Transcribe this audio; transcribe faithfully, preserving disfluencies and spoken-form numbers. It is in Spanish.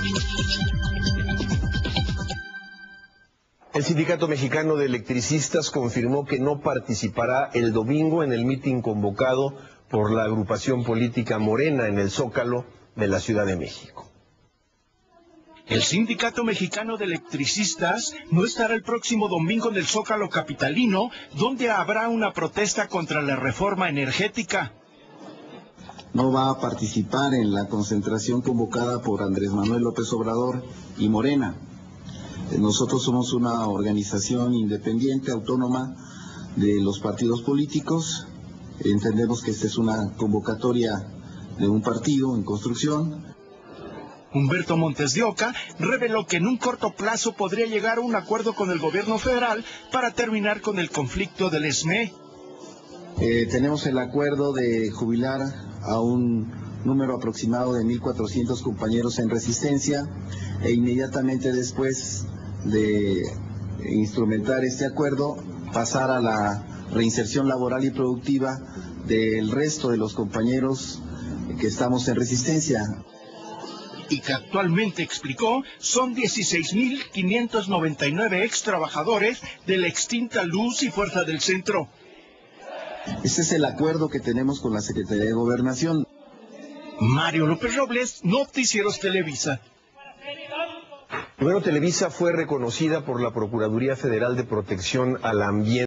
El Sindicato Mexicano de Electricistas confirmó que no participará el domingo en el mitin convocado por la agrupación política Morena en el Zócalo de la Ciudad de México. El Sindicato Mexicano de Electricistas no estará el próximo domingo en el Zócalo capitalino, donde habrá una protesta contra la reforma energética. No va a participar en la concentración convocada por Andrés Manuel López Obrador y Morena. Nosotros somos una organización independiente, autónoma de los partidos políticos. Entendemos que esta es una convocatoria de un partido en construcción. Humberto Montes de Oca reveló que en un corto plazo podría llegar a un acuerdo con el gobierno federal para terminar con el conflicto del ESME. Eh, tenemos el acuerdo de jubilar a un número aproximado de mil cuatrocientos compañeros en resistencia e inmediatamente después de instrumentar este acuerdo pasar a la reinserción laboral y productiva del resto de los compañeros que estamos en resistencia. Y que actualmente, explicó, son dieciséis mil quinientos noventa y nueve ex trabajadores de la extinta Luz y Fuerza del Centro. Este es el acuerdo que tenemos con la Secretaría de Gobernación. Mario López Robles, Noticieros Televisa. Bueno, Televisa fue reconocida por la Procuraduría Federal de Protección al Ambiente.